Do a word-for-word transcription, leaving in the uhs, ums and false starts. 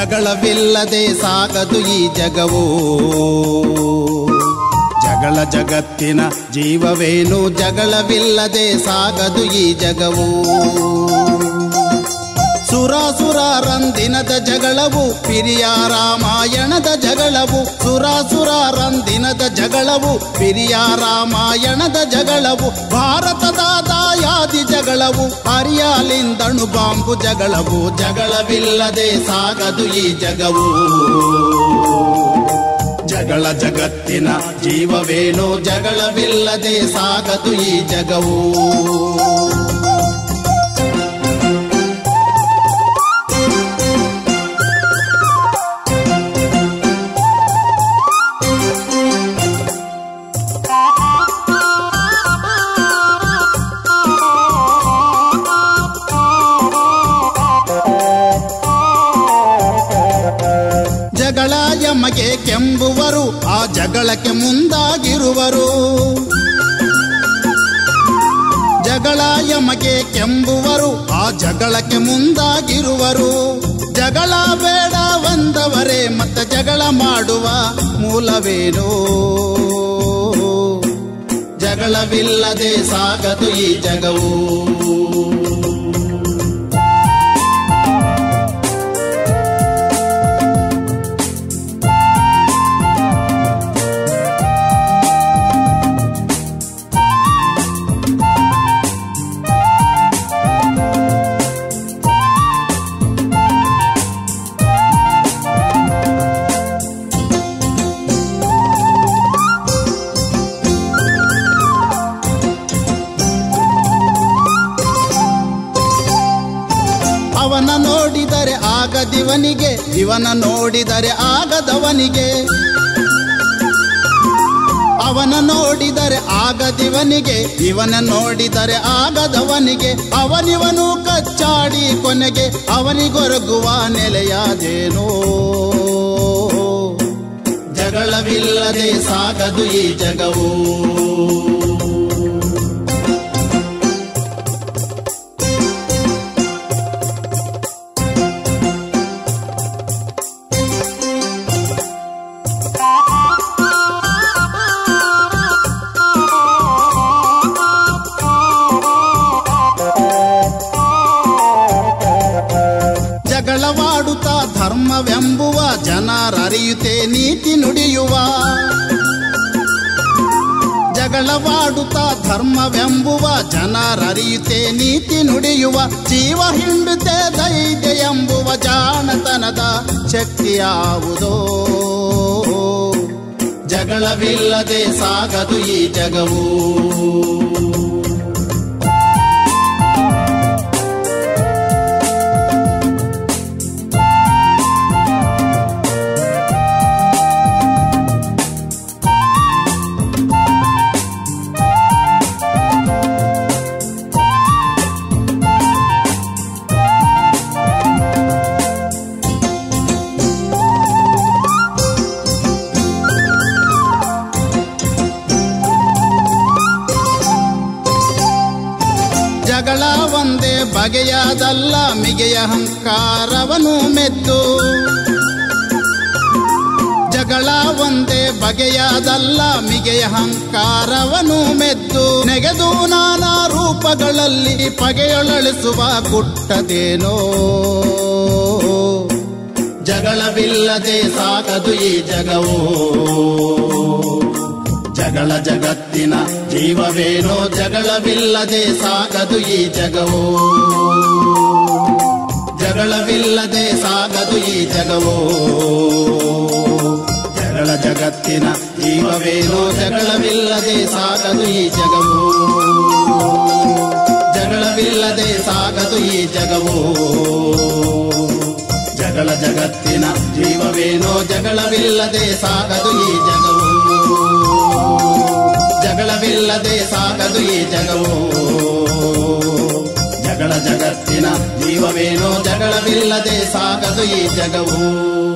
ಜಗಳವಿಲ್ಲದೆ ಸಾಗದು ಈ ಜಗವು. ಜಗಳ ಜಗತ್ತಿನ ಜೀವವೇನು, ಜಗಳವಿಲ್ಲದೆ ಸಾಗದು ಈ ಜಗವು. ಸುರಾಸುರರಂದಿನದ ಜಗಳವು ಪಿರಿಯ ರಾಮಾಯಣದ ಜಗಳವು. ಸುರಾಸುರರಂದಿನದ ಜಗಳವು ಪಿರಿಯ ರಾಮಾಯಣದ ಜಗಳವು. ಭಾರತದ ದಾಯಾದಿ ಜಗಳವು ಅರಿಯಾಲಿಂದಣು ಬಾಂಬು ಜಗಳವು. ಜಗಳವಿಲ್ಲದೆ ಸಾಗದು ಈ ಜಗವು. ಜಗಳ ಜಗತ್ತಿನ ಜೀವವೇನೋ, ಜಗಳವಿಲ್ಲದೆ ಸಾಗದು ಈ ಜಗವು. ಜಗಳ ಯಮಗೆ ಕೆಂಬುವರು, ಆ ಜಗಳಕ್ಕೆ ಮುಂದಾಗಿರುವರು. ಜಗಳ ಯಮಗೆ ಕೆಂಬುವರು, ಆ ಜಗಳಕ್ಕೆ ಮುಂದಾಗಿರುವರು. ಜಗಳ ಬೇಡವೆಂದವರೇ ಮತ್ತೆ ಜಗಳ ಮಾಡುವ ಮೂಲವೇನೋ. ಜಗಳವಿಲ್ಲದೆ ಸಾಗದು ಈ ಜಗವು. ಅವನ ನೋಡಿದರೆ ಆಗದಿವನಿಗೆ, ಇವನ ನೋಡಿದರೆ ಆಗದವನಿಗೆ. ಅವನ ನೋಡಿದರೆ ಆಗದಿವನಿಗೆ, ಇವನ ನೋಡಿದರೆ ಆಗದವನಿಗೆ. ಅವನಿವನು ಕಚ್ಚಾಡಿ ಕೊನೆಗೆ ಅವನಿಗೊರಗುವ ನೆಲೆಯಾದೇನೋ. ಜಗಳವಿಲ್ಲದೆ ಸಾಗದು ಈ ಜಗವು. ಜಗಳವಾಡುತ್ತಾ ಧರ್ಮವೆಂಬುವ ಜನರರಿಯುತ್ತೆ ನೀತಿ ನುಡಿಯುವ. ಜಗಳವಾಡುತ್ತಾ ಧರ್ಮವೆಂಬುವ ಜನರರಿಯುತ್ತೆ ನೀತಿ ನುಡಿಯುವ. ಜೀವ ಹಿಂಡುತ್ತೆ ಧೈರ್ಯ ಎಂಬುವ ಜಾಣತನದ ಶಕ್ತಿಯಾವುದೋ. ಜಗಳವಿಲ್ಲದೆ ಸಾಗದು ಈ ಜಗವು. ಜಗಳ ಒಂದೇ ಬಗೆಯಾದಲ್ಲ, ಮಿಗೆಯ ಅಹಂಕಾರವನು ಮೆದ್ದು. ಜಗಳ ಒಂದೇ ಬಗೆಯಾದಲ್ಲ, ಮಿಗೆಯ ಅಹಂಕಾರವನು ಮೆದ್ದು. ನೆಗೆದು ನಾನಾ ರೂಪಗಳಲ್ಲಿ ಪಗೆಯೊಳಳಿಸುವ ಗುಟ್ಟದೇನೋ. ಜಗಳವಿಲ್ಲದೆ ಸಾಗದು ಈ ಜಗವು. ಜಗಳ ಜಗತ್ತಿನ ಜೀವವೇನೋ, ಜಗಳವಿಲ್ಲದೆ ಸಾಗದು ಈ ಜಗವು. ಜಗಳವಿಲ್ಲದೆ ಸಾಗದು ಈ ಜಗವು. ಜಗಳ ಜಗತ್ತಿನ ಜೀವವೇನೋ, ಜಗಳವಿಲ್ಲದೆ ಸಾಗದು ಈ ಜಗವು. ಜಗಳವಿಲ್ಲದೆ ಸಾಗದು ಈ ಜಗವು. ಜಗಳ ಜಗತ್ತಿನ ಜೀವವೇನೋ, ಜಗಳವಿಲ್ಲದೆ ಸಾಗದು ಈ ಜಗವು. ಜಗಳವಿಲ್ಲದೆ ಸಾಗದು ಈ ಜಗವು. ಜಗಳ ಜಗತ್ತಿನ ಜೀವವೇನೋ, ಜಗಳವಿಲ್ಲದೆ ಸಾಗದು ಈ ಜಗವು.